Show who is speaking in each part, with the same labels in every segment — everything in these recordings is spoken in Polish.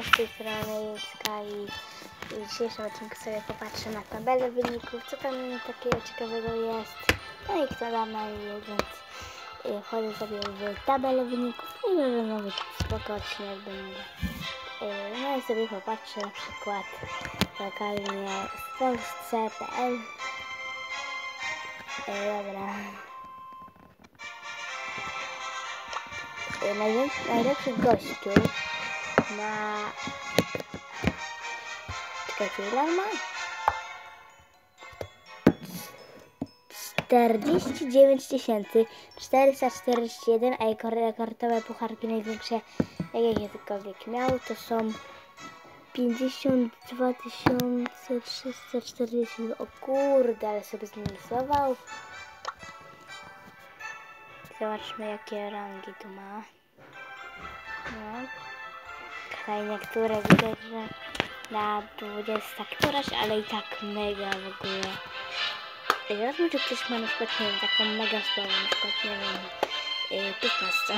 Speaker 1: Cześć, z tej strony Jacka i w dzisiejszym odcinku sobie popatrzę na tabelę wyników, co tam takiego ciekawego jest. No i kto da na je, więc wchodzę sobie w tabelę wyników i może nowy spoko odcinek będzie. No i sobie popatrzę na przykład lokalnie w Polsce.pl. Dobra. Najlepszy gościu ma... Czekajcie, ile ma? 49 441, a jego rekordowe pucharki największe, jakie kiedykolwiek miał, to są 52 340. O kurde, ale sobie zminisował. Zobaczmy, jakie rangi tu ma. No. Tutaj niektóre widać, że na 20 któraś, ale i tak mega w ogóle. Zobaczmy, czy ktoś ma na przykład, nie wiem, taką mega słabą, na przykład, nie wiem, 15.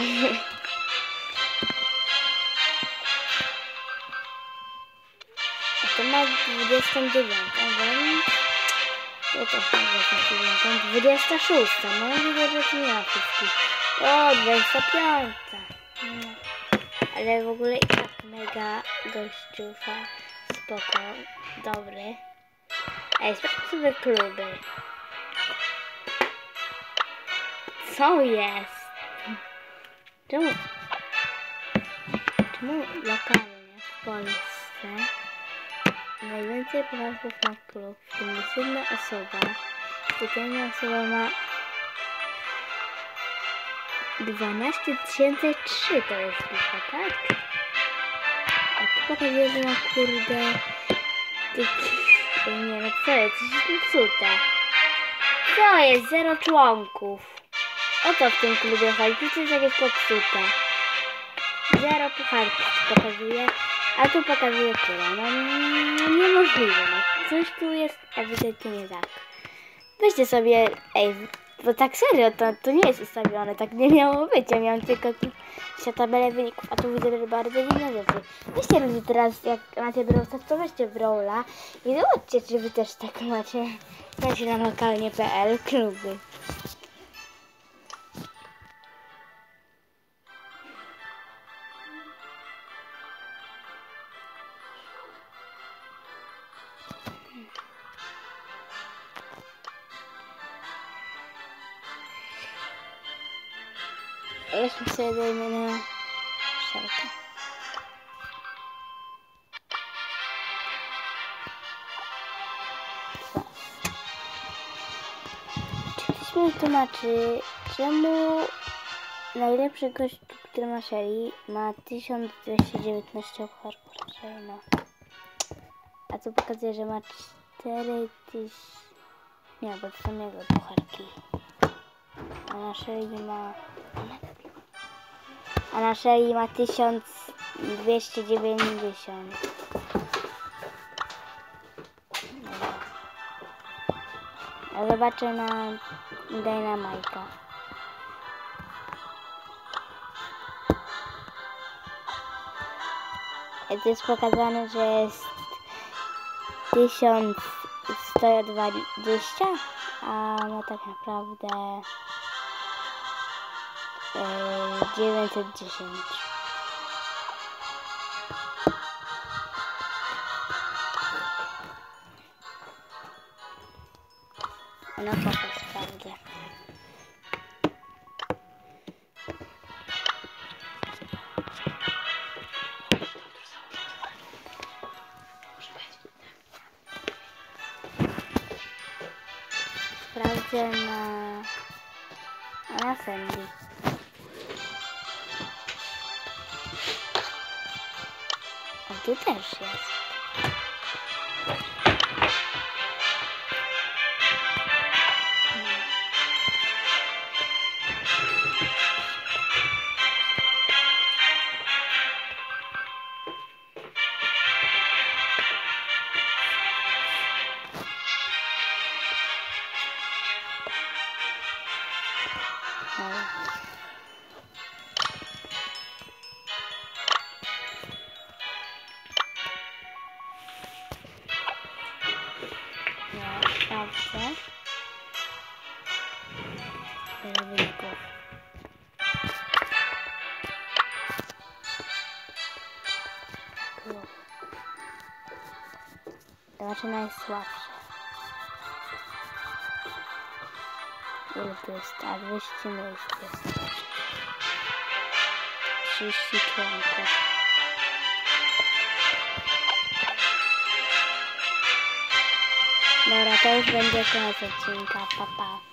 Speaker 1: A to ma 29, więc to też ma 29, 26, no widzę, że tu nie ma wszystkich. O, 25. No. Ale w ogóle i tak mega gościu, spoko, dobry. Ej, sprawdźmy sobie kluby. Co jest? Czemu lokalnie w Polsce najwięcej pucharków ma klub, w tym jest jedna osoba i ta jedna osoba ma 12 003, to jest liczba, tak? A tu pokazuje, że ma kurde nie no co jest, coś jest popsute. Co jest? 0 członków. O to w tym klubie chodzi, to jest jakieś popsute. 0 pucharków pokazuje, a tu pokazuje tyle. No niemożliwe, no. Coś tu jest ewidentnie nie tak. Weźcie sobie, bo tak serio, to nie jest ustawione, tak nie miało być. Ja miałam tylko tabelę wyników, a tu widzę, że bardzo dziwne rzeczy. Weźcie ludzie teraz, jak macie Brawl Stars, to weźcie Brawla i zobaczcie, czy wy też tak macie. Dajcie na lokalnie.pl kluby. Weźmy sobie dajmy na szalkę. Czy ktoś mi tłumaczy, czemu najlepszy gość, który ma Shelly, ma 1219 pucharków raczej, no. A tu pokazuje, że ma 4000... Nie, bo to są jego pucharki. A na Shelly ma 1290. Dobra. A zobaczę na Dynamite'a. To jest pokazane, że jest 1120, a no tak naprawdę 910. No to sprawdzę. Sprawdzę na Sandy. A tu też jest. sprawdzę. Wyników. Zobaczę najsłabsze. Ile to jest? A 200 miejsc jest. 30 członków. Dobra, to już będzie koniec odcinka. Pa, pa.